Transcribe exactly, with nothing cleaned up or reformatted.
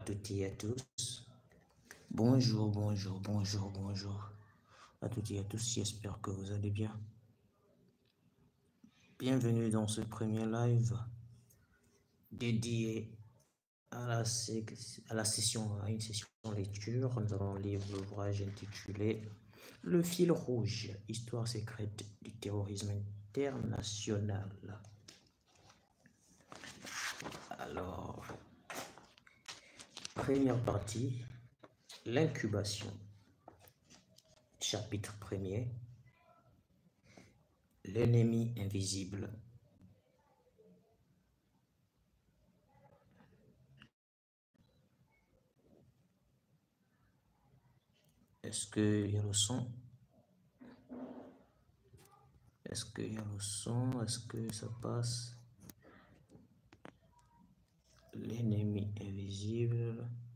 toutes et à tous. Bonjour, bonjour, bonjour, bonjour à toutes et à tous. J'espère que vous allez bien. Bienvenue dans ce premier live dédié à la, à la session, à une session lecture. Nous allons lire l'ouvrage intitulé Le fil rouge, histoire secrète du terrorisme international. Alors, première partie, l'incubation. Chapitre premier, l'ennemi invisible. Est-ce qu'il y a le son? Est-ce qu'il y a le son? Est-ce que ça passe? L'ennemi invisible.